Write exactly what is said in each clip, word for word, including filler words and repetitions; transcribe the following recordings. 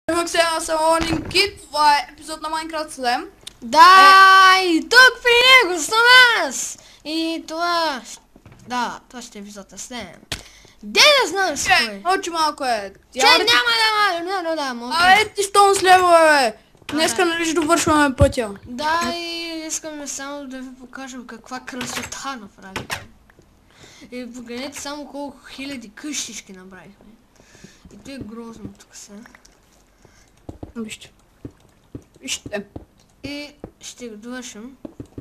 Пък сега съм Morning Kid, това е епизод на Minecraft Slam. Да, е... и тук при него съм аз! И това... Да, това ще е епизод на Slam. Де да знам с кой? Научи малко е. Че няма да мали, не, да, мога. А, е ти стон с лева, бе. Днеска нали ще довършваме пътя. Да, и искаме само да ви покажем каква красота направихме. И погледнете само колко хиляди къщички направихме. И то е грозно тук сега. Вижте. Вижте. И ще го довършим.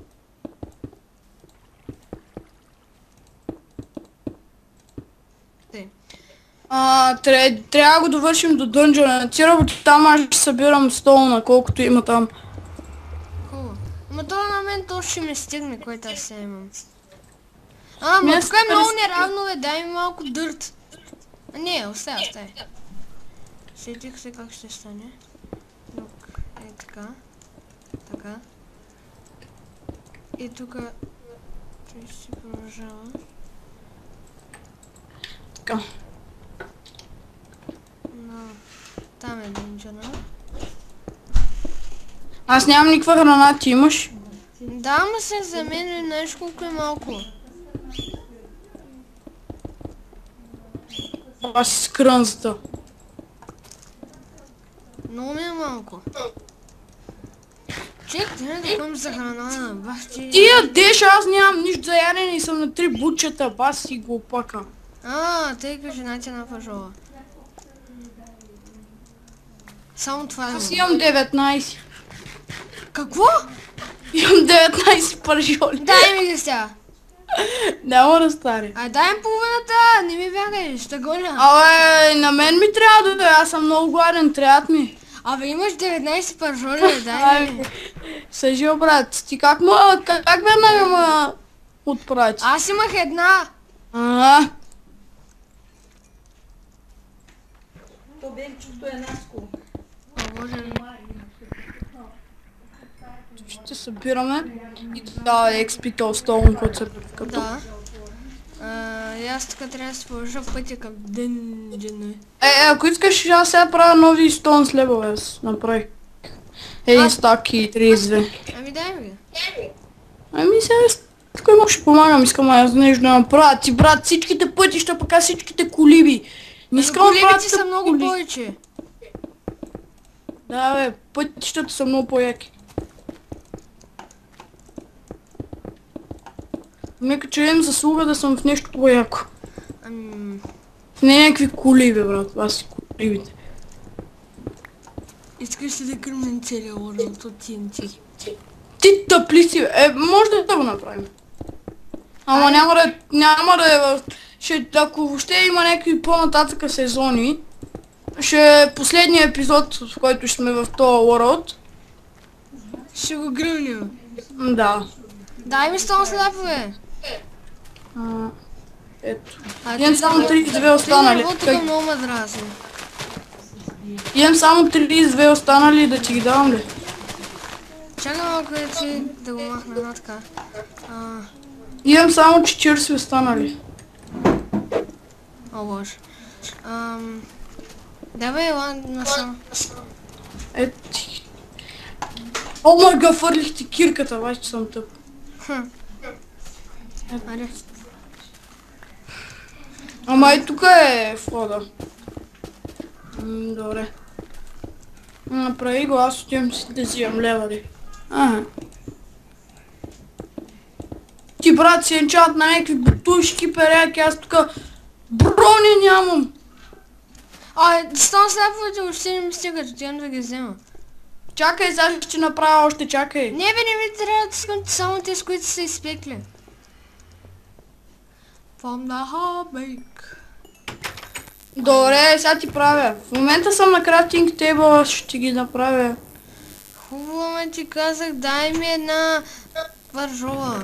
Те. А, тря... трябва да го довършим до дънжъна. Ти работи там, аз ще събирам столна, колкото има там. Хубаво. Ама това на мен то ще ми стигне, който аз сега имам. А, ама Не, тук е много стига. неравно, бе, дай ми малко дърт. А не, оставя, оставя. Сетих се как ще стане. Тук е така. Така. И тук ще си продължава. Така. Но там е дънжъна. Аз нямам никаква храна, ти имаш? Да, ама се за мен е нещо колко е малко. Аз си с крънзата. Много ми е малко. Чек, ти не да ходим за храна, бах ти... Ти ядеш, аз нямам нищо за ядене и съм на три бутчета, бас си го опака. А, тъй като жена ти напъжала. Само това е. Аз имам деветнайсет. Какво? Имам деветнайсет пържоли. Дай ми ги сега. Няма да стане. Ай, дай ми половината, не ми бягай, ще гоня. Абе, на мен ми трябва да да, аз съм много гладен, трябват ми. Абе, имаш деветнайсет пържоли, дай ми. Съжил, брат, ти как ма, как, как веднага ма отпрати? Аз имах една. А, То Бенчето е наско. А, може ли? ще събираме и да експитал столн, който се превкъпа. Да. А, и аз тук трябва да се положа в пътя към дънжъна. Е, е, ако искаш, аз сега правя нови стон с левове, аз направих. Един стак и трийсет и две. Ами дай ми ги. Ами сега, тук имах ще помагам, искам аз нещо да направя. Ти брат, всичките пътища, пък аз всичките колиби. Не искам да правя Колибите са много коли. повече. Да бе, пътищата са много по-яки. Нека че имам заслуга да съм в нещо по-яко. Ами... В не някакви колиби, брат, това си колибите. Искаш ли да кръмнем целия лорд от Ти Ен Ти? Ти тъпли си, бе. Е, може да го направим. Ама Ай. няма да, няма да е в... Ще, ако въобще има някакви по-нататъка сезони, ще е последния епизод, в който ще сме в този World. Ще го гръмнем. М, Да. Дай ми стон сляпове. А, ето. А, Имам ти само да- трийсет и две Ти останали. да тук Как- много ме дразни. Имам само трийсет и две останали, да ти ги давам ли? Чакай малко да ти да го махна една така. А, Имам само четирийсет останали. о боже. Ам... Давай ела насам. Е, ти... О, мага, фърлих ти кирката, бай, че съм тъп. Хм. Аре. Ама и тук е входа. М, добре. Направи го, аз отивам си да взимам левари. Ага. Ти брат си енчат на някакви бутушки, перяки, аз тук брони нямам. А, стон сляповете въобще не ми стигат, отивам да ги взема. Чакай, сега ще направя още, чакай. Не бе, не ми трябва да искам само тези, които са изпекли. From the hot bake. Добре, сега ти правя. В момента съм на крафтинг тейбъл, ще ти ги направя. Хубаво, ме ти казах, дай ми една пържола.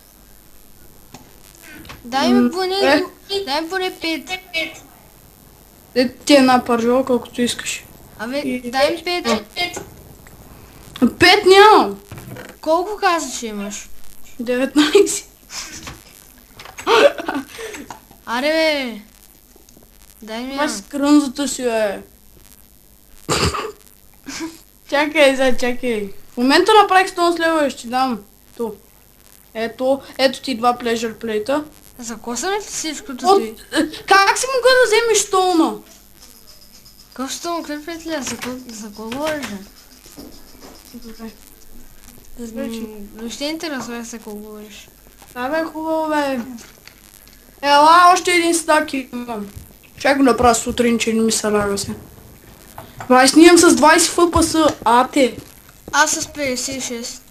Дай ми М, поне, е. дай ми поне пет. Е, ти една пържола, колкото искаш. Абе, И- дай ми пет. Пет нямам. Колко каза, че имаш? деветнайсет. Аре бе. Дай ми Това я. с крънзата си, бе. Чакай, за, чакай. В момента направих стон с лева и ще дам. То. Ето, ето ти два pleasure плейта. За коса ли всичкото От... ти? Как си могъл да вземеш стона? Какъв стол, какъв е ли? За кого за кого говориш? Добре. М, Въобще не интересува за кого говориш. Да бе, хубаво бе. Ела, още един стак имам. Чакай го направя сутрин, че не ми се лага се. Бай, снимам с двайсет еф пи ес, а те. Аз с петдесет и шест.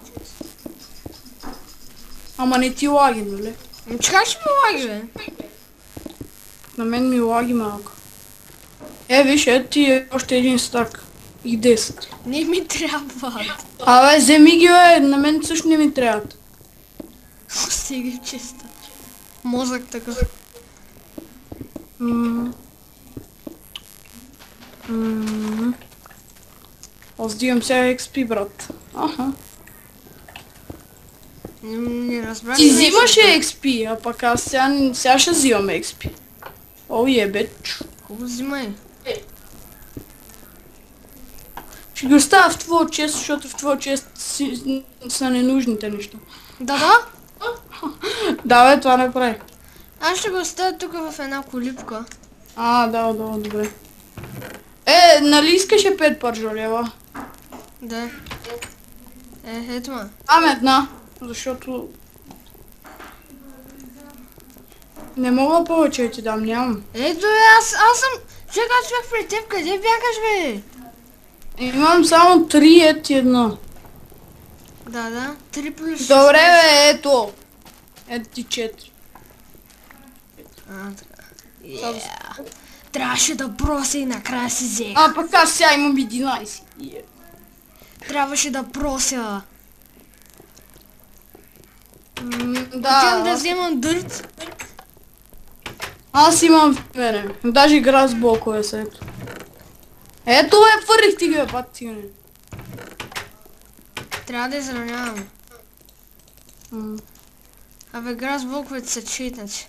Ама не ти лаги, нали? Ами чакай, ще ми лаги, бе. На мен ми лаги малко. Е, виж, ето ти е още един стак. И десет. Не ми трябва. Абе, вземи ги, бе, на мен също не ми трябват. Стига чиста. Мозък такъв. М. М. Аз дивам сега екс пи, брат. Аха. Не, не разбрах. Ти нещо. взимаше екс пи, а пък аз сега, сега ще взимам екс пи. О, ебеч. Хубаво взимай. Ще ги оставя в твоя чест, защото в твоя чест си, са ненужните неща. Да, да. Да, бе, това направи. Аз ще го оставя тук в една колипка. А, да, да, добре. Е, нали искаше пет пържолева? Да. Е, ето ма. Ам една, защото... Не мога повече да ти дам, нямам. Ето бе, аз, аз съм... Чакай, аз бях при теб, къде бягаш, бе? Имам само три, ето едно. Да, да. Три плюс шест. Добре, бе, ето. Ето ти четири. А, така. Yeah. Трябваше да прося и накрая си взех. А, пък аз сега имам единайсет. Е. Трябваше да прося. М, Отивам да, да аз, вземам дърт. аз имам време. Даже игра с блокове са, ето. Ето, бе, фърлих ти ги, бе, пат ти, не. Трябва да изравняваме. М. Абе, гра с блоковете са читнати.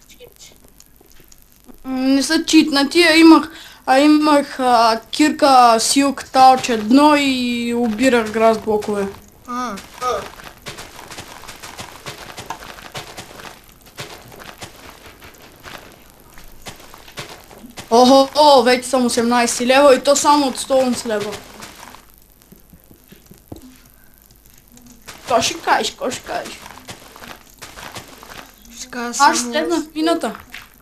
М, Не са читнати, а имах, а имах а, кирка силк талч едно и обирах гра с блокове. А, Охо, о, вече съм осемнайсет лева и то само от сто лева. Какво ще кажеш, какво ще кажеш? ще кажа Аз само... ще следна в пината.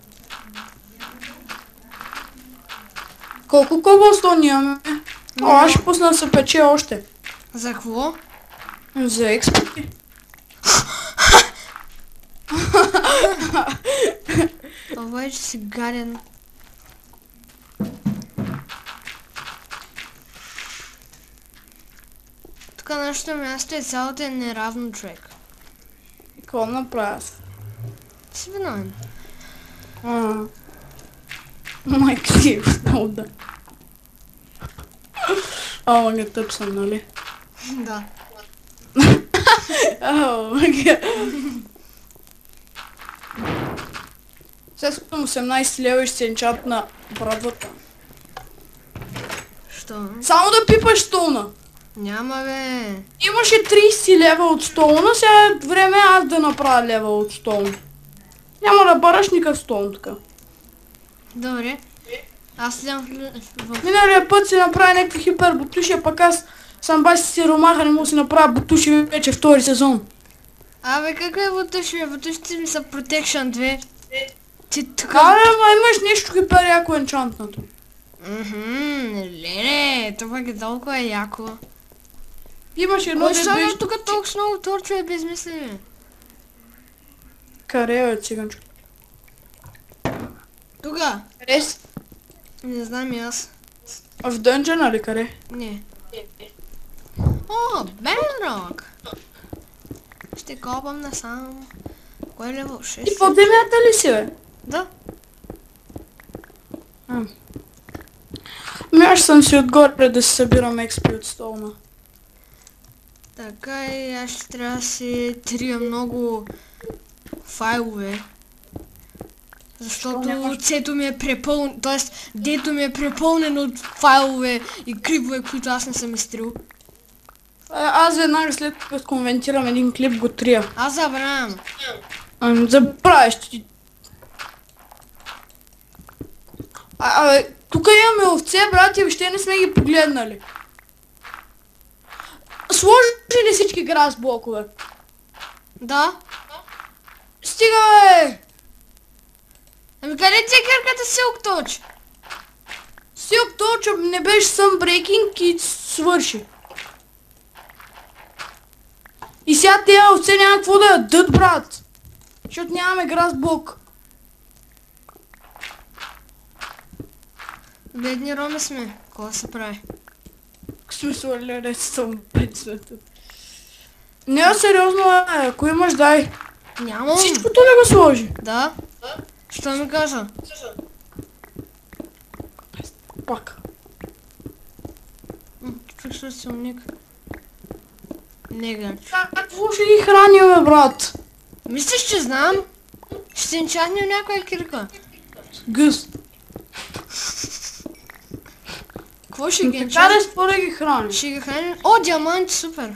Колко кобълстон имаме? О, аз ще пусна да се пече още. За какво? За експи. Това вече си гаден. Тук нашето място е цялото е неравно, човек. Какво направя? Ти си виновен. А. Майка ти е много да. Ама не тъп съм, нали? Да. Ау, маги. Сега съм осемнайсет лева и ще се енчатна брадвата. Що? Само да пипаш столна. Няма, бе. Имаше трийсет лева от столна, сега е време аз да направя лева от столна. Няма да бараш никакъв столн така. Добре. Аз слям в... в... Миналия път си направя някакви хипербутуши, а пък аз съм баш си ромаха, не мога да си направя бутуши вече втори сезон. Абе, какво е бутуши, бе? Бутушите ми са Protection две. Ти тук... Абе, ама имаш нещо хипер яко енчантнато. Мхм, леле, това е толкова яко. Имаш едно Кой ще дебе... тук толкова много торчове безмислени? Къде е циганчо? Тука? Къде си? Не знам и аз. В дънджана ли къде? Не. О, Бенрок! Ще копам насам. Кой е левел шест? И под земята ли си, бе? Да. А. Ами аз съм си отгоре да си събирам експи от столна. Така и аз ще трябва да си трия много файлове. Защото нямаш? цето ми е препълнено, т.е. дето ми е препълнено от файлове и крипове, които аз не съм изтрил. Аз веднага след като коментирам един клип го трия. Аз забравям. Ами, забравяш ти. А, абе, тук имаме овце, брати, въобще не сме ги погледнали. Сложи ли всички грас блокове? Да. Стига, бе! Ами къде ти е кирката Silk Touch? Silk Touch не беше Sunbreaking и свърши. И сега тези овце няма какво да ядат, брат. Защото нямаме грас блок. Бедни роми сме. Какво се прави? В смисъл, леле, съм предсвета. Не, сериозно, е, ако имаш, дай. Нямам. Всичкото ли го сложи? Да. Що ми кажа? Пак. М, Чух се силник. Не гач. Какво ще ги храним, бе, брат? Мислиш, че знам? Ще инчатнем някоя кирка. Гъс. Какво ще ги Така инчатнем? да според ги храним. Ще ги храним. О, диаманти, супер.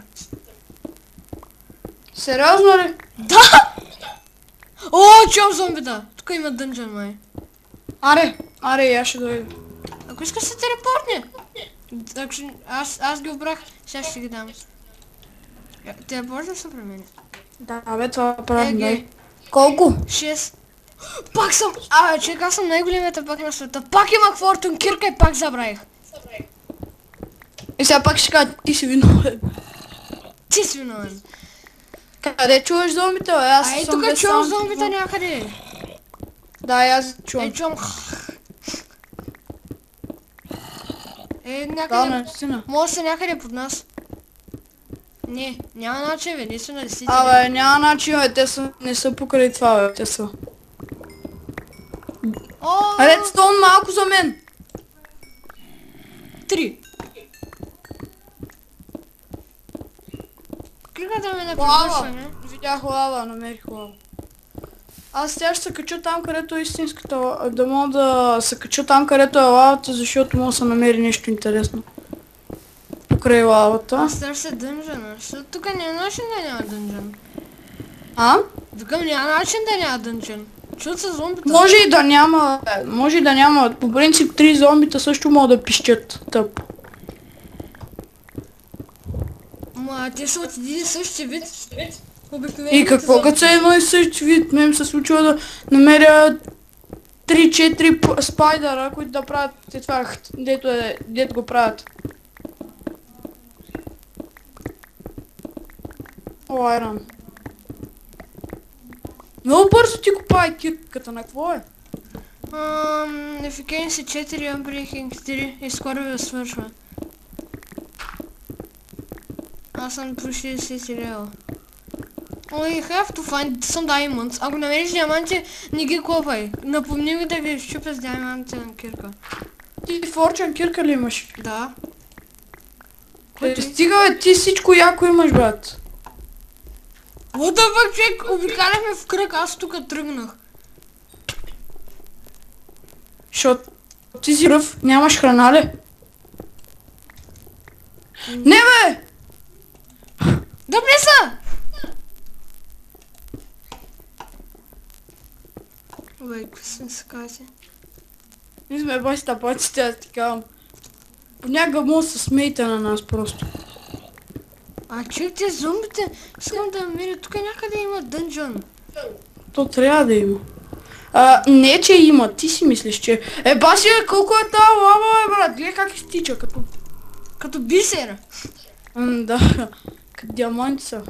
Сериозно ли? Да! О, чуем зомбита. Тук има дънжън, май. Аре, аре, я ще дойда. Ако искаш се телепортне. Так, ще- аз, аз ги обрах, сега ще ги дам. Е, телепортне са при мен. Да, бе, това правим, Еге. дай. Колко? шест. Пак съм... А, чек, аз съм най-големият пак на света. Пак имах фортун кирка и пак забравих. И сега пак ще кажа, ти си виновен. Ти си виновен. Къде чуваш зомбите, бе? Аз А, ей, съм тук без чувам саунд. зомбита някъде. Да, и аз чувам. Ей, чувам... Е, Да, някъде... наистина. Може да са някъде под нас. Не, няма начин, бе, ние сме на десети. Абе, няма начин, бе, те са, не са покрай това, бе, те са. О, Редстоун малко за мен. три. Кликате ме на Лава. привършване. Видях лава, намерих лава. Аз сега ще се кача там, където е истинската лава. Да мога да се кача там, където е лавата, защото мога да се намери нещо интересно. Покрай лавата. Аз търся дънжъна, защото тук няма начин да няма дънжън. А? Тук няма начин да няма дънжън. Чут се зомбита. Може и да няма, бе, може и да няма. По принцип три зомбита също могат да пищят тъп. Ма, те са от един и същи вид. Обикновените И какво като са едно и същи вид, мен се случва да намеря три-четири спайдера, които да правят те това, дето, е, дето го правят. О, айран. Много бързо ти копай кирката, на какво е? Ам, Efficiency четири, Unbreaking три и скоро ви свършва. Аз съм по шейсет лева. Oh, you have to find some diamonds. Ако намериш диаманти, не ги копай. Напомни ми да ги щупя с диаманти на кирка. Ти форчан кирка ли имаш? Да. Е, стига, бе, ти всичко яко имаш, брат. What the fuck, човек? Обикаляхме в кръг, аз тук тръгнах. Защото ти си ръв, нямаш храна ли? Не, бе! Да влиза! Бе, какви сме се кази? Ние сме баси тапаците, аз ти казвам. Понякога може да се смейте на нас просто. А човек, те зомбите, искам да намеря, тук някъде има дънжън. То трябва да има. А, не, че има, ти си мислиш, че... Е, баси, бе, колко е тази лава, бе, брат? Гледай как изтича, като... Като бисера. М, да, като диаманти са.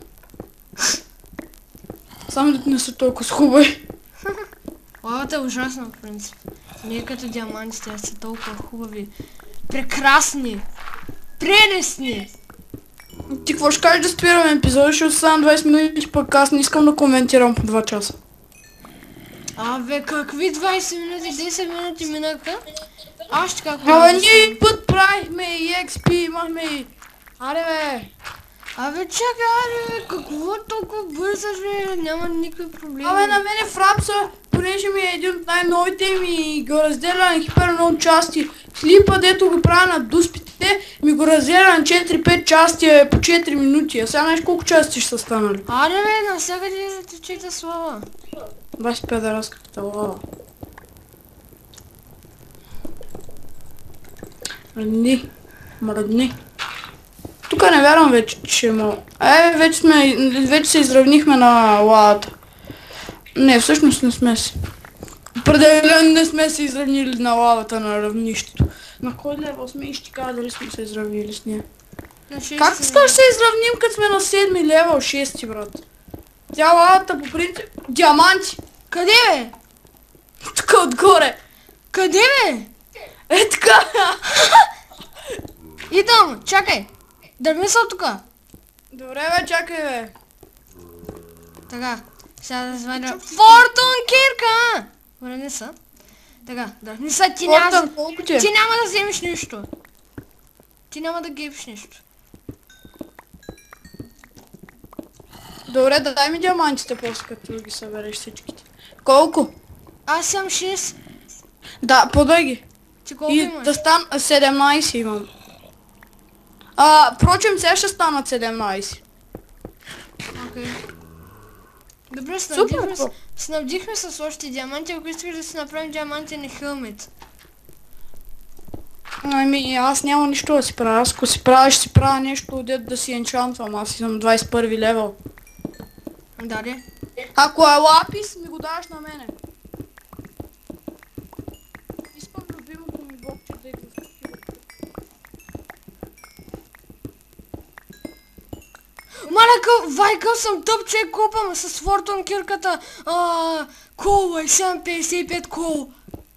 Само да не са толкова хубави. Лавата е ужасна, в принцип. Не е като диамантите, а са толкова хубави. Прекрасни. Прелестни. Ти какво ще кажеш да спираме епизода, защото са двайсет минути, пък аз не искам да коментирам по два часа. Абе, какви двайсет минути, десет минути минаха? Аз ще как Абе, ние и път правихме и екс пи, имахме и... Аре, бе! Абе, чакай, аре, бе, какво толкова бързаш, бе? Няма никакви проблеми. Абе, на мене Фрапса, понеже ми е един от най-новите ми го разделя на хипер много части. Клипа, дето го правя на дуспите, те ми го разделя на четири-пет части е по четири минути. А сега знаеш колко части ще са станали? Аре бе, навсякъде да течете слава. Бас педараската лава. Мръдни. Мръдни. Тук не вярвам вече, че има... Е, вече сме... Вече се изравнихме на лавата. Не, всъщност не сме се. Определено не сме се изравнили на лавата на равнището. На кой левел сме и ще кажа дали сме се изравнили с нея. Как искаш се изравним, като сме на седми левел, шести, брат? Тя лавата по принцип... Диаманти! Къде бе? Тук отгоре! Къде бе? Е така! Идам, чакай. Дърми се от тука. Добре бе, чакай бе. Така, сега да звъня Фортун Кирка! Върни са. Така, дърми са, ти няма, Фортун, колко ти е? ти няма да вземеш нищо. Ти няма да гебиш нищо. Добре, да дай ми диамантите после като ги събереш всичките. Колко? Аз съм шест. Да, подай ги. Ти колко И имаш? да стан... седемнайсет имам. А, впрочем, сега ще станат седемнайсет. Окей. Добре, Супер, снабдихме, бро. с- снабдихме с още диаманти, ако искаш да си направим диамантен хелмет. Ами, аз няма нищо да си правя. Аз ако си правя, ще си правя нещо, дет да си енчантвам. Аз съм двайсет и първи левел. Даде. Ако е лапис, ми го даваш на мене. Искам любимото ми блокче да идва в такива. Маляка, вайкал съм тъп, че купам с Фортун Кирката. А, кол, е седем петдесет и пет кол.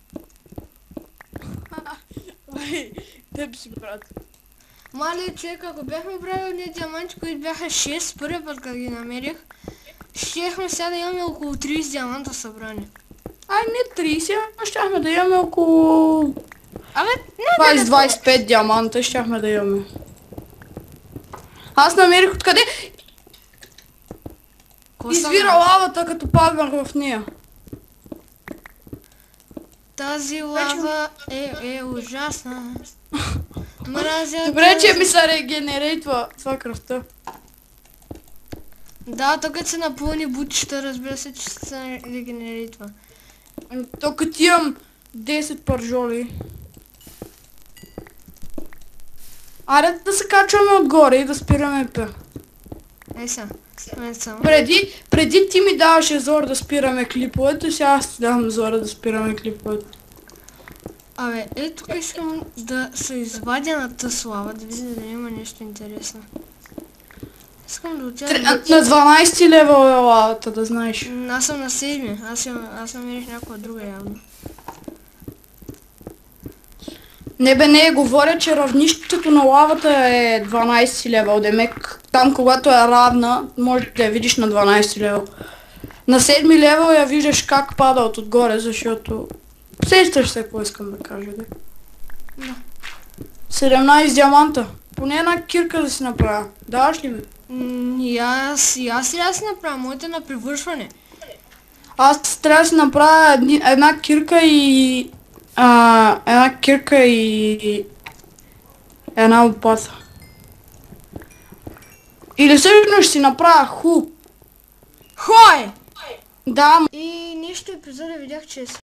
Ай, теб си, брат. Мале, човек, ако бяхме правили ние диаманти, които бяха шест, първият път, като ги намерих, щехме сега да имаме около трийсет диаманта събрани. Ай, не трийсет, а щяхме да имаме около Абе, не двайсет до двайсет и пет диаманта, щяхме да имаме. Аз намерих откъде извира лавата, като паднах в нея. Тази лава е, е ужасна. Мразя Добре, тази- че ми се регенерейтва това кръвта. Да, то като се напълни бутища, разбира се, че се регенеритва. Ами, то като имам десет пържоли. Аре да се качваме отгоре и да спираме пе. Ей сега, мен само. Преди, преди ти ми даваше зор да спираме клиповете, сега аз ти давам зора да спираме клиповете. Абе, е тук искам да се извадя на тъс лава, да видя дали има нещо интересно. Искам да отида Тре- на... На дванайсети левел е лавата, да знаеш. М, Аз съм на седми, аз, съм, аз намерих някаква друга явно. Не бе, не, говоря, че равнището на лавата е дванайсети левел, демек там когато е равна, може да я видиш на дванайсети левел. На седми левел я виждаш как пада от отгоре, защото... Сещаш се, какво искам да кажа, да? Да. седемнайсет диаманта. Поне една кирка да си направя. Даваш ли ми? М, И аз, и аз трябва да си направя, моите е на привършване. Аз трябва да си направя едни, една кирка и... А, една кирка и... една лопата. Или всъщност ще си направя ху. Хой! Да, И нещо епизода видях, че е